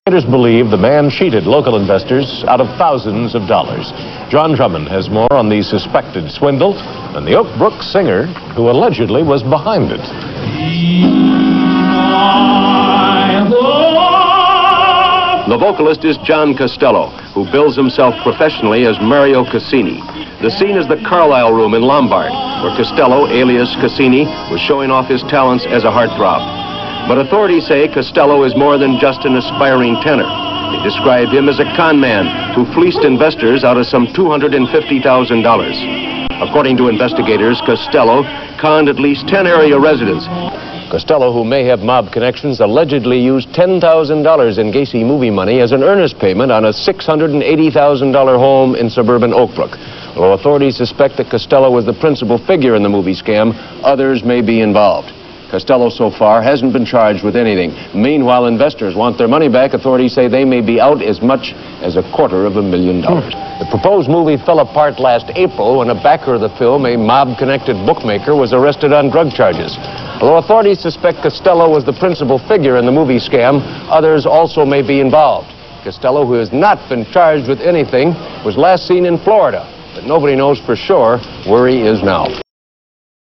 Investigators believe the man cheated local investors out of thousands of dollars. John Drummond has more on the suspected swindle and the Oak Brook singer who allegedly was behind it. The vocalist is John Costello, who bills himself professionally as Mario Casini. The scene is the Carlisle Room in Lombard, where Costello, alias Casini, was showing off his talents as a heartthrob. But authorities say Costello is more than just an aspiring tenor. They describe him as a con man who fleeced investors out of some $250,000. According to investigators, Costello conned at least 10 area residents. Costello, who may have mob connections, allegedly used $10,000 in Gacy movie money as an earnest payment on a $680,000 home in suburban Oak Brook. Although authorities suspect that Costello was the principal figure in the movie scam, others may be involved. Costello so far hasn't been charged with anything. Meanwhile, investors want their money back. Authorities say they may be out as much as $250,000. The proposed movie fell apart last April when a backer of the film, a mob-connected bookmaker, was arrested on drug charges. Although authorities suspect Costello was the principal figure in the movie scam, others also may be involved. Costello, who has not been charged with anything, was last seen in Florida, but nobody knows for sure where he is now.